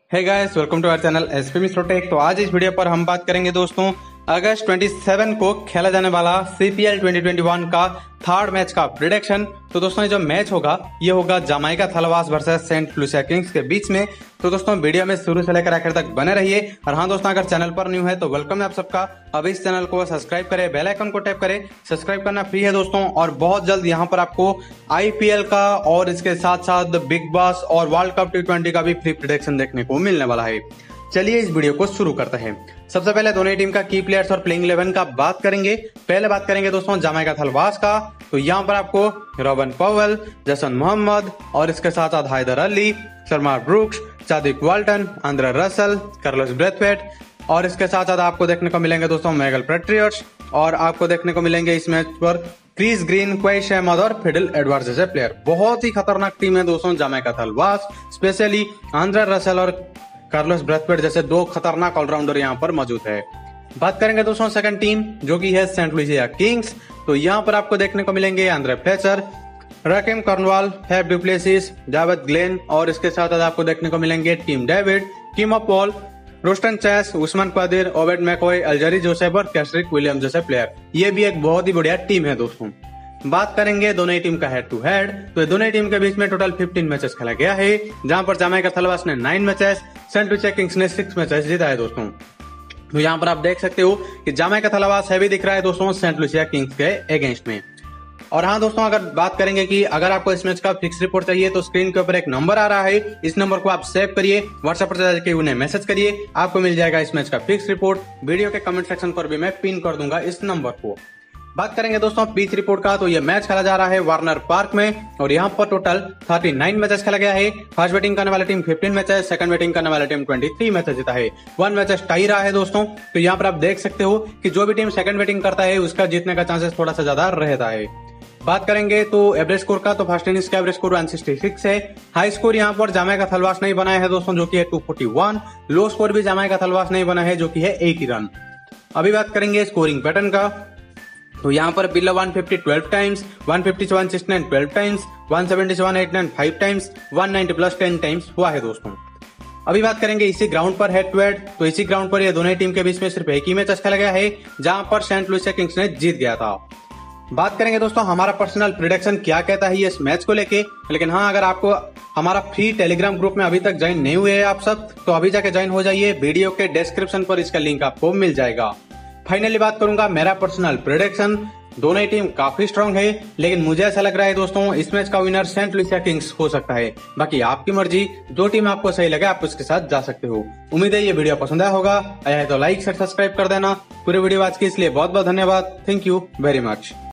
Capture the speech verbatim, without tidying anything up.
Hey guys, welcome to our channel SP Mishro tech. तो आज इस वीडियो पर हम बात करेंगे दोस्तों अगस्त सत्ताईस को खेला जाने वाला सीपीएल ट्वेंटी ट्वेंटी वन का थर्ड मैच का प्रिडिक्शन। तो दोस्तों ये जो मैच होगा ये होगा Jamaica Tallawahs versus Saint Lucia Kings के बीच में। तो दोस्तों वीडियो में शुरू से लेकर आखिर तक बने रहिए। और हाँ दोस्तों, अगर चैनल पर न्यू है तो वेलकम है आप सबका। अब इस चैनल को सब्सक्राइब करें, बेल आइकन को टैप करें। सब्सक्राइब करना फ्री है दोस्तों। और बहुत जल्द यहाँ पर आपको आईपीएल का और इसके साथ साथ बिग बॉस और वर्ल्ड कप टी ट्वेंटी का भी फ्री प्रिडिक्शन देखने को मिलने वाला है। चलिए इस वीडियो को शुरू करते हैं। सबसे पहले दोनों टीम का की प्लेयर्स और प्लेइंग इलेवन का बात करेंगे। पहले बात करेंगे दोस्तों जमाइका थलवास का। तो यहाँ पर आपको रॉबिन पॉवेल, जसन मोहम्मद और इसके साथ साथ हैदर अली, शर्मा Brooks, Chadwick Walton, Andre Russell, Carlos Brathwaite और इसके साथ साथ आपको देखने को मिलेंगे दोस्तों मैगल पेट्रियट्स। और आपको देखने को मिलेंगे इस मैच पर क्रिस ग्रीन, क्वेश अहमद और फिडल एडवर्ड्स जैसे प्लेयर। बहुत ही खतरनाक टीम है दोस्तों Jamaica Tallawahs. Specially Andre Russell और कार्लोस ब्रेथवेट जैसे दो खतरनाक ऑलराउंडर यहाँ पर मौजूद है। बात करेंगे दोस्तों सेकंड टीम जो कि है सेंट लुसिया किंग्स। तो यहाँ पर आपको देखने को मिलेंगे Andre Fletcher, Rahkeem Cornwall, Faf du Plessis, Javelle Glenn और इसके साथ साथ आपको देखने को मिलेंगे Tim David, Keemo Paul, Roston Chase, Usman Qadir, Obed McCoy, Alzarri Joseph और कैस्ट्रिक विलियम्स जैसे प्लेयर। ये भी एक बहुत ही बढ़िया टीम है दोस्तों। बात करेंगे दोनों ही टीम का हेड टू हेड। तो दोनों ही टीम के बीच में टोटल पंद्रह मैचेस खेला गया है, जहां पर जमाइका थलवास ने नौ मैचेस, सेंट लुसिया किंग्स ने छह मैचेस जीता है दोस्तों। तो यहाँ पर आप देख सकते हो कि जमाइका थलवास हैवी दिख रहा है दोस्तों सेंट लुसिया किंग्स के अगेंस्ट में। और हाँ दोस्तों, अगर बात करेंगे कि अगर आपको इस मैच का फिक्स रिपोर्ट चाहिए तो स्क्रीन के ऊपर एक नंबर आ रहा है, इस नंबर को आप सेव करिए, व्हाट्सएप पर जाकर उन्हें मैसेज करिए, आपको मिल जाएगा इस मैच का फिक्स रिपोर्ट। वीडियो के कमेंट सेक्शन पर भी मैं पिन कर दूंगा इस नंबर को। बात करेंगे दोस्तों पिच रिपोर्ट का। तो ये मैच खेला जा रहा है वार्नर पार्क में और यहाँ पर टोटल उनतालीस मैचेस खेला गया है। फर्स्ट बैटिंग करने वाली टीम पंद्रह मैचेस, सेकंड बैटिंग करने वाली टीम तेईस मैचेस जीता है। वन मैचेस टाई रहा है दोस्तों। तो यहाँ पर आप देख सकते हो कि जो भी टीम सेकंड बैटिंग करता है उसका जीतने का चांसेस थोड़ा सा ज्यादा रहता है। बात करेंगे तो एवरेज स्कोर का। तो फर्स्ट इनिंग्स का एवरेज स्कोर एक सौ छियासठ है। हाई स्कोर यहाँ पर जमाइका थलवास नहीं बनाया है दोस्तों, जो कि है दो सौ इकतालीस। लो स्कोर भी जमाइका थलवास नहीं बना है, जो कि है एक ही रन। अभी बात करेंगे स्कोरिंग पैटर्न का। तो यहाँ पर बिलो एक सौ पचास बारह टाइम्स, एक सौ पचास से एक सौ उनहत्तर बारह टाइम्स, एक सौ सतहत्तर से एक सौ नवासी पाँच टाइम्स, एक सौ नब्बे प्लस दस टाइम्स हुआ है दोस्तों। अभी बात करेंगे इसी ग्राउंड पर हेड टू हेड। तो इसी ग्राउंड पर ये दोनों टीम के बीच में सिर्फ एक ही मैच खेला गया है, जहां पर सेंट लुसिया किंग्स ने जीत गया था। बात करेंगे दोस्तों हमारा पर्सनल प्रेडिक्शन क्या कहता है इस मैच को लेके। लेकिन हाँ, अगर आपको हमारा फ्री टेलीग्राम ग्रुप में अभी तक ज्वाइन नहीं हुए हैं आप सब, तो अभी जाके ज्वाइन हो जाइए। वीडियो के डिस्क्रिप्शन पर इसका लिंक आपको मिल जाएगा। फाइनली बात करूंगा मेरा पर्सनल प्रेडिक्शन। दोनों ही टीम काफी स्ट्रांग है, लेकिन मुझे ऐसा लग रहा है दोस्तों इस मैच का विनर सेंट लुसिया किंग्स हो सकता है। बाकी आपकी मर्जी, जो टीम आपको सही लगे आप उसके साथ जा सकते हो। उम्मीद है ये वीडियो पसंद आया होगा। आया है तो लाइक शेयर सब्सक्राइब कर देना। पूरे वीडियो आज के इसलिए बहुत बहुत धन्यवाद। Thank you very much.